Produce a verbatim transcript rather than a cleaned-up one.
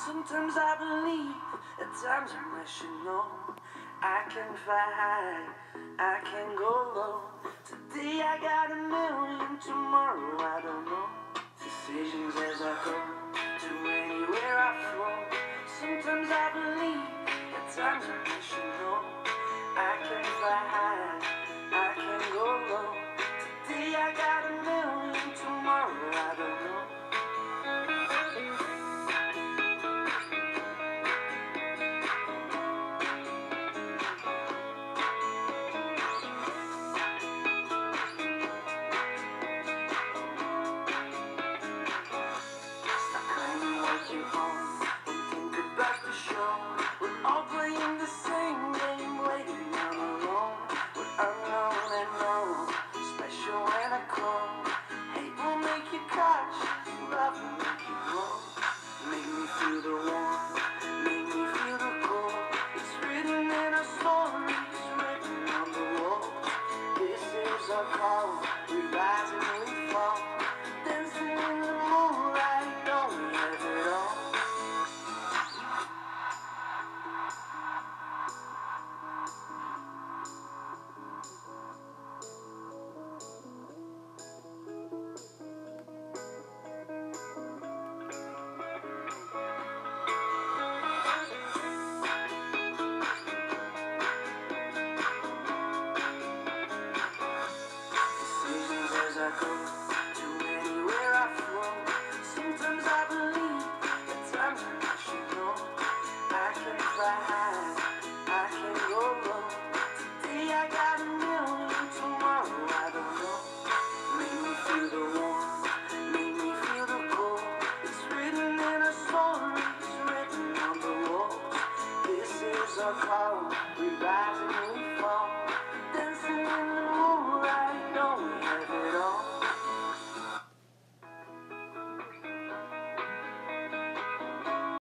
Sometimes I believe, at times I'm rational. I can fly high, I can go low. Today I got a million, tomorrow I don't know. Decisions as I go, to anywhere I flow. Sometimes I believe, at times I'm rational. I can fly high, I can go low. Today I got a million, tomorrow I don't know. Call, we rise and we